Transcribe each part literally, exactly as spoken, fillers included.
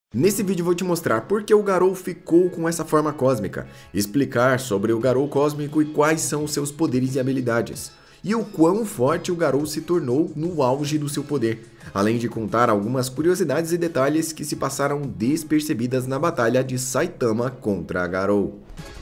Nesse vídeo vou te mostrar por que o Garou ficou com essa forma cósmica, explicar sobre o Garou cósmico e quais são os seus poderes e habilidades, e o quão forte o Garou se tornou no auge do seu poder, além de contar algumas curiosidades e detalhes que se passaram despercebidas na batalha de Saitama contra Garou.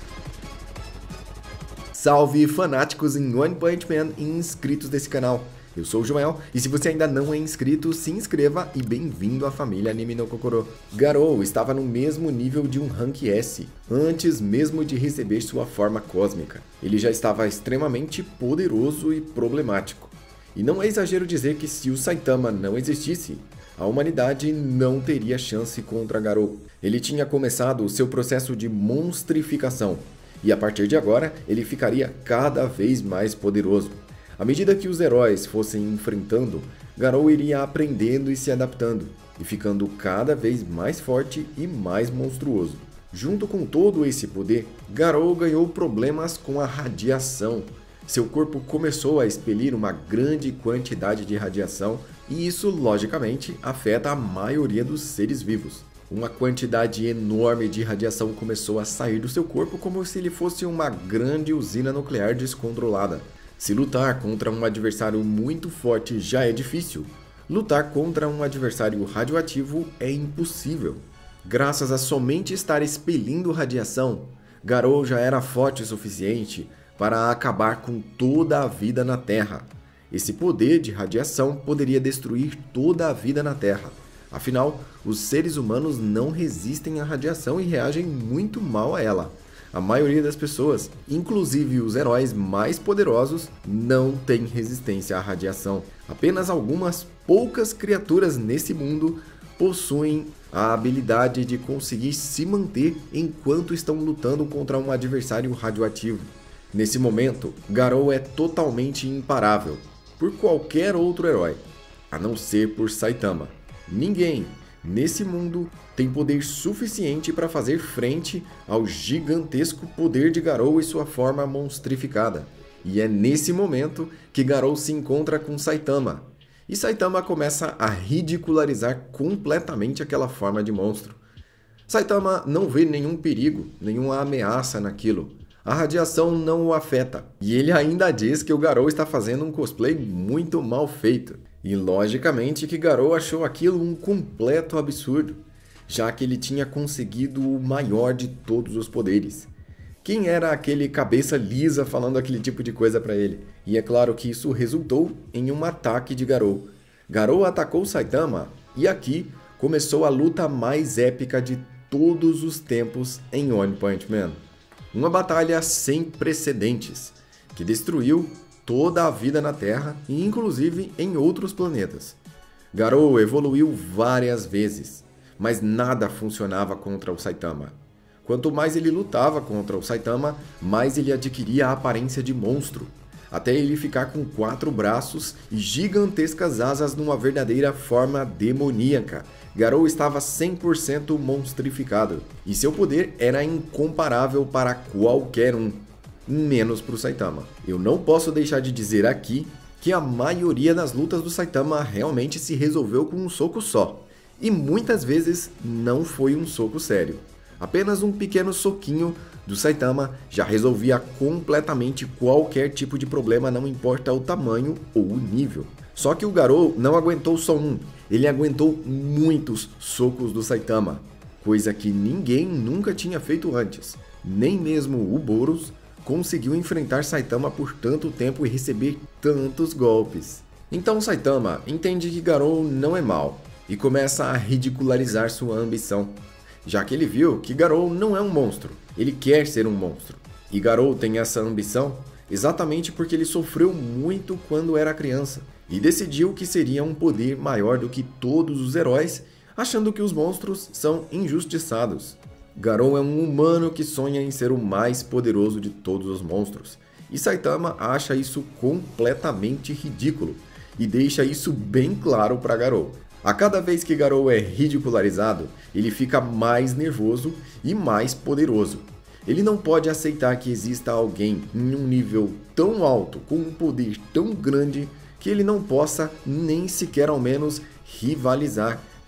Salve fanáticos em One Punch Man e inscritos desse canal! Eu sou o Joel, e se você ainda não é inscrito, se inscreva e bem-vindo à família Anime no Kokoro. Garou estava no mesmo nível de um Rank S, antes mesmo de receber sua forma cósmica. Ele já estava extremamente poderoso e problemático. E não é exagero dizer que se o Saitama não existisse, a humanidade não teria chance contra Garou. Ele tinha começado o seu processo de monstrificação, e a partir de agora ele ficaria cada vez mais poderoso. À medida que os heróis fossem enfrentando, Garou iria aprendendo e se adaptando, e ficando cada vez mais forte e mais monstruoso. Junto com todo esse poder, Garou ganhou problemas com a radiação. Seu corpo começou a expelir uma grande quantidade de radiação, e isso, logicamente, afeta a maioria dos seres vivos. Uma quantidade enorme de radiação começou a sair do seu corpo como se ele fosse uma grande usina nuclear descontrolada. Se lutar contra um adversário muito forte já é difícil, lutar contra um adversário radioativo é impossível. Graças a somente estar expelindo radiação, Garou já era forte o suficiente para acabar com toda a vida na Terra. Esse poder de radiação poderia destruir toda a vida na Terra. Afinal, os seres humanos não resistem à radiação e reagem muito mal a ela. A maioria das pessoas, inclusive os heróis mais poderosos, não tem resistência à radiação. Apenas algumas poucas criaturas nesse mundo possuem a habilidade de conseguir se manter enquanto estão lutando contra um adversário radioativo. Nesse momento, Garou é totalmente imparável por qualquer outro herói, a não ser por Saitama. Ninguém nesse mundo tem poder suficiente para fazer frente ao gigantesco poder de Garou e sua forma monstrificada. E é nesse momento que Garou se encontra com Saitama. E Saitama começa a ridicularizar completamente aquela forma de monstro. Saitama não vê nenhum perigo, nenhuma ameaça naquilo. A radiação não o afeta. E ele ainda diz que o Garou está fazendo um cosplay muito mal feito. E logicamente que Garou achou aquilo um completo absurdo, já que ele tinha conseguido o maior de todos os poderes. Quem era aquele cabeça lisa falando aquele tipo de coisa para ele? E é claro que isso resultou em um ataque de Garou. Garou atacou Saitama e aqui começou a luta mais épica de todos os tempos em One Punch Man. Uma batalha sem precedentes, que destruiu toda a vida na Terra e inclusive em outros planetas. Garou evoluiu várias vezes, mas nada funcionava contra o Saitama. Quanto mais ele lutava contra o Saitama, mais ele adquiria a aparência de monstro, até ele ficar com quatro braços e gigantescas asas numa verdadeira forma demoníaca. Garou estava cem por cento monstrificado, e seu poder era incomparável para qualquer um, menos para o Saitama. Eu não posso deixar de dizer aqui que a maioria das lutas do Saitama realmente se resolveu com um soco só. E muitas vezes não foi um soco sério. Apenas um pequeno soquinho do Saitama já resolvia completamente qualquer tipo de problema, não importa o tamanho ou o nível. Só que o Garou não aguentou só um, ele aguentou muitos socos do Saitama, coisa que ninguém nunca tinha feito antes. Nem mesmo o Boros conseguiu enfrentar Saitama por tanto tempo e receber tantos golpes. Então Saitama entende que Garou não é mau e começa a ridicularizar sua ambição, já que ele viu que Garou não é um monstro, ele quer ser um monstro. E Garou tem essa ambição exatamente porque ele sofreu muito quando era criança e decidiu que seria um poder maior do que todos os heróis, achando que os monstros são injustiçados. Garou é um humano que sonha em ser o mais poderoso de todos os monstros, e Saitama acha isso completamente ridículo, e deixa isso bem claro para Garou. A cada vez que Garou é ridicularizado, ele fica mais nervoso e mais poderoso. Ele não pode aceitar que exista alguém em um nível tão alto, com um poder tão grande, que ele não possa nem sequer ao menos rivalizar,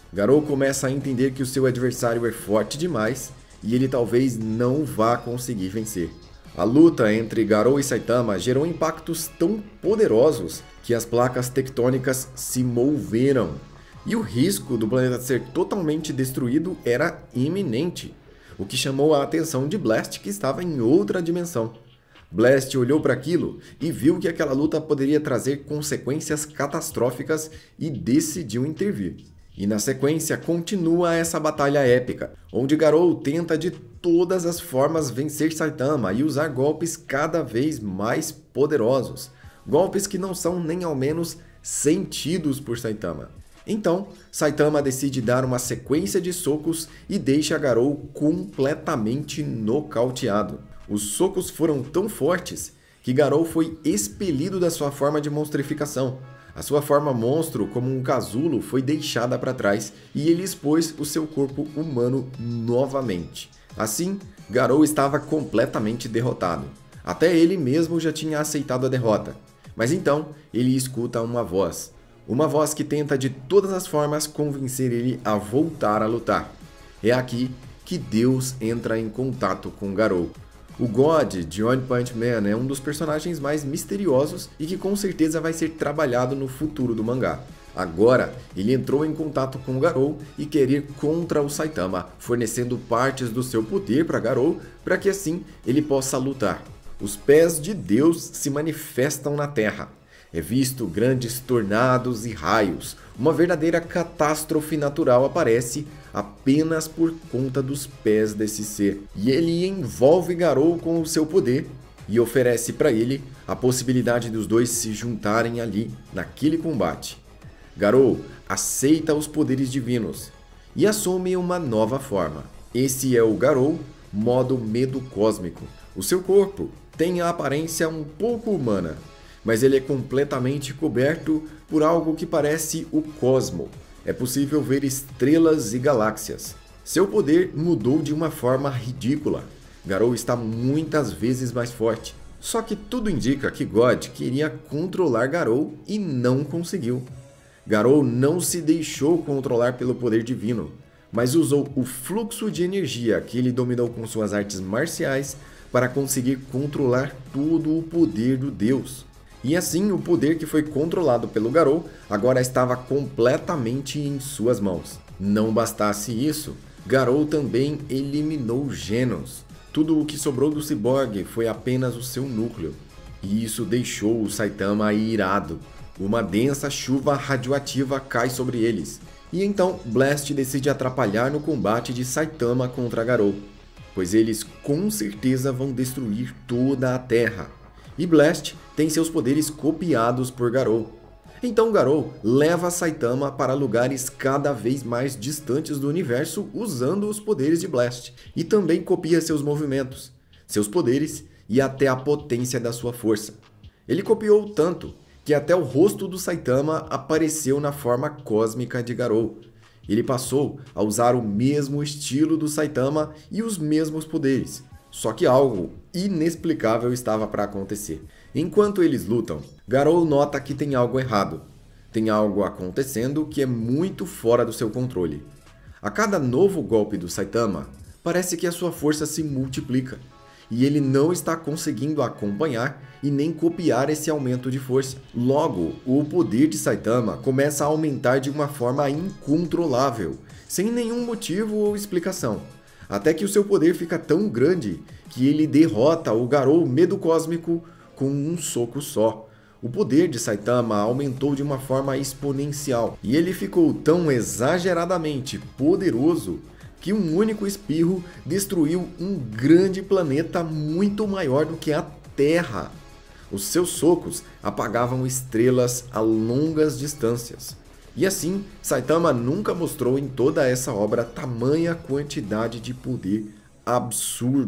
Garou começa a entender que o seu adversário é forte demais e ele talvez não vá conseguir vencer. A luta entre Garou e Saitama gerou impactos tão poderosos que as placas tectônicas se moveram. E o risco do planeta ser totalmente destruído era iminente, o que chamou a atenção de Blast, que estava em outra dimensão. Blast olhou para aquilo e viu que aquela luta poderia trazer consequências catastróficas e decidiu intervir. E na sequência continua essa batalha épica, onde Garou tenta de todas as formas vencer Saitama e usar golpes cada vez mais poderosos. Golpes que não são nem ao menos sentidos por Saitama. Então, Saitama decide dar uma sequência de socos e deixa Garou completamente nocauteado. Os socos foram tão fortes que Garou foi expelido da sua forma de monstrificação. A sua forma monstro, como um casulo, foi deixada para trás e ele expôs o seu corpo humano novamente. Assim, Garou estava completamente derrotado. Até ele mesmo já tinha aceitado a derrota. Mas então, ele escuta uma voz. Uma voz que tenta de todas as formas convencer ele a voltar a lutar. É aqui que Deus entra em contato com Garou. O God de One Punch Man é um dos personagens mais misteriosos e que com certeza vai ser trabalhado no futuro do mangá. Agora, ele entrou em contato com Garou e quer ir contra o Saitama, fornecendo partes do seu poder para Garou, para que assim ele possa lutar. Os pés de Deus se manifestam na Terra. É visto grandes tornados e raios. Uma verdadeira catástrofe natural aparece apenas por conta dos pés desse ser. E ele envolve Garou com o seu poder e oferece para ele a possibilidade dos dois se juntarem ali, naquele combate. Garou aceita os poderes divinos e assume uma nova forma. Esse é o Garou modo medo cósmico. O seu corpo tem a aparência um pouco humana, mas ele é completamente coberto por algo que parece o cosmo. É possível ver estrelas e galáxias. Seu poder mudou de uma forma ridícula. Garou está muitas vezes mais forte. Só que tudo indica que God queria controlar Garou e não conseguiu. Garou não se deixou controlar pelo poder divino, mas usou o fluxo de energia que ele dominou com suas artes marciais para conseguir controlar todo o poder do Deus. E assim, o poder que foi controlado pelo Garou agora estava completamente em suas mãos. Não bastasse isso, Garou também eliminou Genos. Tudo o que sobrou do ciborgue foi apenas o seu núcleo. E isso deixou o Saitama irado. Uma densa chuva radioativa cai sobre eles. E então, Blast decide atrapalhar no combate de Saitama contra Garou, pois eles com certeza vão destruir toda a Terra. E Blast tem seus poderes copiados por Garou. Então Garou leva Saitama para lugares cada vez mais distantes do universo usando os poderes de Blast. E também copia seus movimentos, seus poderes e até a potência da sua força. Ele copiou tanto que até o rosto do Saitama apareceu na forma cósmica de Garou. Ele passou a usar o mesmo estilo do Saitama e os mesmos poderes. Só que algo inexplicável estava para acontecer. Enquanto eles lutam, Garou nota que tem algo errado. Tem algo acontecendo que é muito fora do seu controle. A cada novo golpe do Saitama, parece que a sua força se multiplica. E ele não está conseguindo acompanhar e nem copiar esse aumento de força. Logo, o poder de Saitama começa a aumentar de uma forma incontrolável, sem nenhum motivo ou explicação. Até que o seu poder fica tão grande que ele derrota o Garou Medo Cósmico com um soco só. O poder de Saitama aumentou de uma forma exponencial e ele ficou tão exageradamente poderoso que um único espirro destruiu um grande planeta muito maior do que a Terra. Os seus socos apagavam estrelas a longas distâncias. E assim, Saitama nunca mostrou em toda essa obra tamanha quantidade de poder absurdo.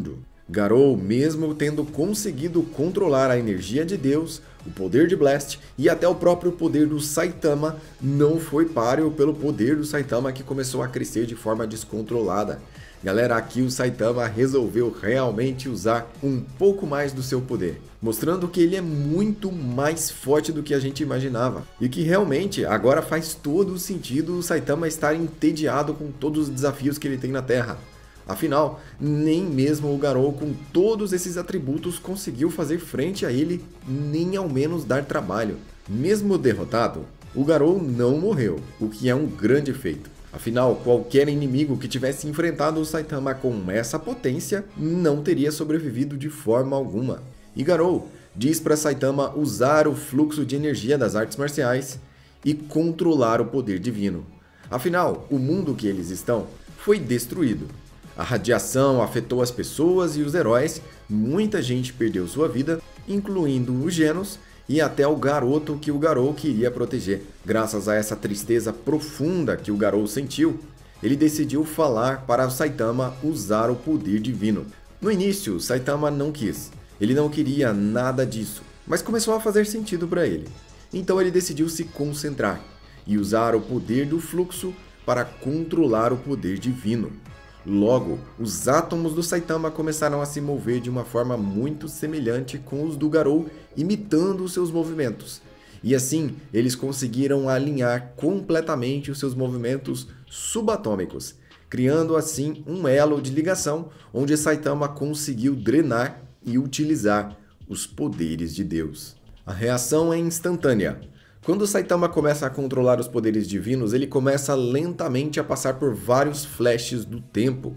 Garou, mesmo tendo conseguido controlar a energia de Deus, o poder de Blast e até o próprio poder do Saitama, não foi páreo pelo poder do Saitama, que começou a crescer de forma descontrolada. Galera, aqui o Saitama resolveu realmente usar um pouco mais do seu poder, mostrando que ele é muito mais forte do que a gente imaginava. E que realmente agora faz todo o sentido o Saitama estar entediado com todos os desafios que ele tem na Terra. Afinal, nem mesmo o Garou com todos esses atributos conseguiu fazer frente a ele, nem ao menos dar trabalho. Mesmo derrotado, o Garou não morreu, o que é um grande feito. Afinal, qualquer inimigo que tivesse enfrentado o Saitama com essa potência não teria sobrevivido de forma alguma. E Garou diz para Saitama usar o fluxo de energia das artes marciais e controlar o poder divino. Afinal, o mundo que eles estão foi destruído. A radiação afetou as pessoas e os heróis, muita gente perdeu sua vida, incluindo os Genos e até o garoto que o Garou queria proteger. Graças a essa tristeza profunda que o Garou sentiu, ele decidiu falar para o Saitama usar o poder divino. No início, Saitama não quis, ele não queria nada disso, mas começou a fazer sentido para ele. Então ele decidiu se concentrar e usar o poder do fluxo para controlar o poder divino. Logo, os átomos do Saitama começaram a se mover de uma forma muito semelhante com os do Garou, imitando os seus movimentos. E assim, eles conseguiram alinhar completamente os seus movimentos subatômicos, criando assim um elo de ligação onde Saitama conseguiu drenar e utilizar os poderes de Deus. A reação é instantânea. Quando Saitama começa a controlar os poderes divinos, ele começa lentamente a passar por vários flashes do tempo,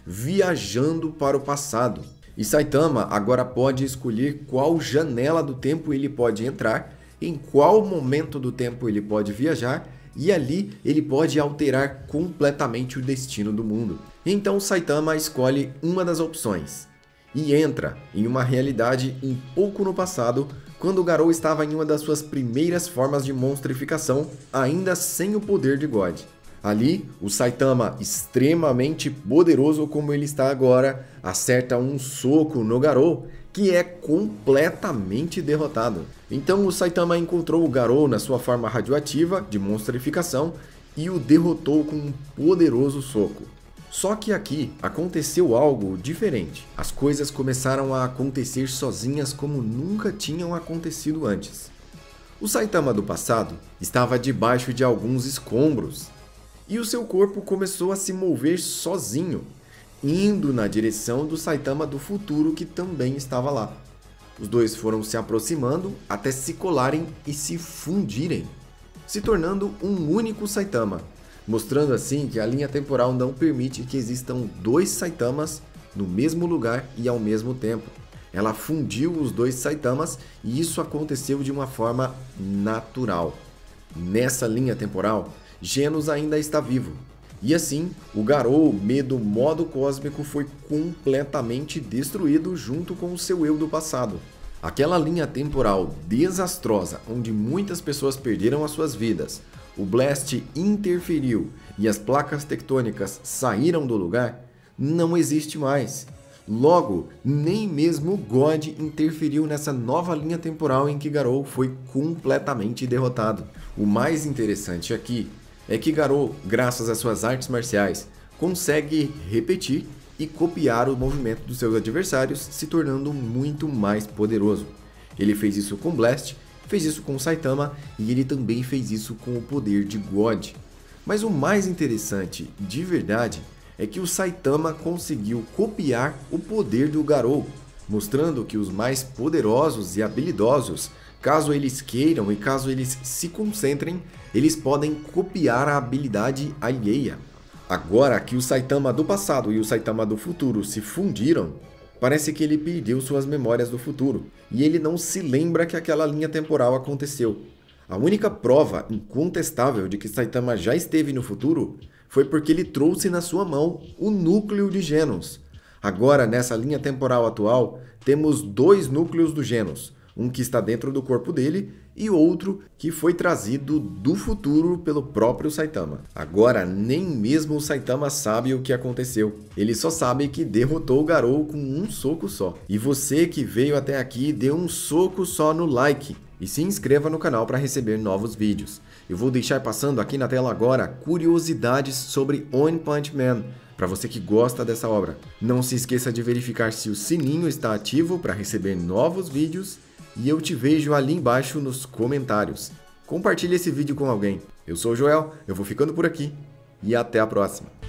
viajando para o passado. E Saitama agora pode escolher qual janela do tempo ele pode entrar, em qual momento do tempo ele pode viajar, e ali ele pode alterar completamente o destino do mundo. Então Saitama escolhe uma das opções e entra em uma realidade um pouco no passado, quando o Garou estava em uma das suas primeiras formas de monstrificação, ainda sem o poder de God. Ali, o Saitama, extremamente poderoso como ele está agora, acerta um soco no Garou, que é completamente derrotado. Então o Saitama encontrou o Garou na sua forma radioativa de monstrificação e o derrotou com um poderoso soco. Só que aqui aconteceu algo diferente. As coisas começaram a acontecer sozinhas como nunca tinham acontecido antes. O Saitama do passado estava debaixo de alguns escombros e o seu corpo começou a se mover sozinho, indo na direção do Saitama do futuro, que também estava lá. Os dois foram se aproximando até se colarem e se fundirem, se tornando um único Saitama, mostrando assim que a linha temporal não permite que existam dois Saitamas no mesmo lugar e ao mesmo tempo. Ela fundiu os dois Saitamas e isso aconteceu de uma forma natural. Nessa linha temporal, Genos ainda está vivo. E assim, o Garou, medo modo cósmico, foi completamente destruído junto com o seu eu do passado. Aquela linha temporal desastrosa, onde muitas pessoas perderam as suas vidas, o Blast interferiu e as placas tectônicas saíram do lugar, não existe mais. Logo, nem mesmo God interferiu nessa nova linha temporal em que Garou foi completamente derrotado. O mais interessante aqui é que Garou, graças às suas artes marciais, consegue repetir e copiar o movimento dos seus adversários, se tornando muito mais poderoso. Ele fez isso com Blast, fez isso com Saitama e ele também fez isso com o poder de God. Mas o mais interessante, de verdade, é que o Saitama conseguiu copiar o poder do Garou, mostrando que os mais poderosos e habilidosos, caso eles queiram e caso eles se concentrem, eles podem copiar a habilidade alheia. Agora que o Saitama do passado e o Saitama do futuro se fundiram, parece que ele perdeu suas memórias do futuro e ele não se lembra que aquela linha temporal aconteceu. A única prova incontestável de que Saitama já esteve no futuro foi porque ele trouxe na sua mão o núcleo de Genos. Agora, nessa linha temporal atual, temos dois núcleos do Genos, um que está dentro do corpo dele e outro que foi trazido do futuro pelo próprio Saitama. Agora, nem mesmo o Saitama sabe o que aconteceu. Ele só sabe que derrotou o Garou com um soco só. E você que veio até aqui, dê um soco só no like e se inscreva no canal para receber novos vídeos. Eu vou deixar passando aqui na tela agora curiosidades sobre One Punch Man, para você que gosta dessa obra. Não se esqueça de verificar se o sininho está ativo para receber novos vídeos e eu te vejo ali embaixo nos comentários. Compartilhe esse vídeo com alguém. Eu sou o Joel, eu vou ficando por aqui e até a próxima.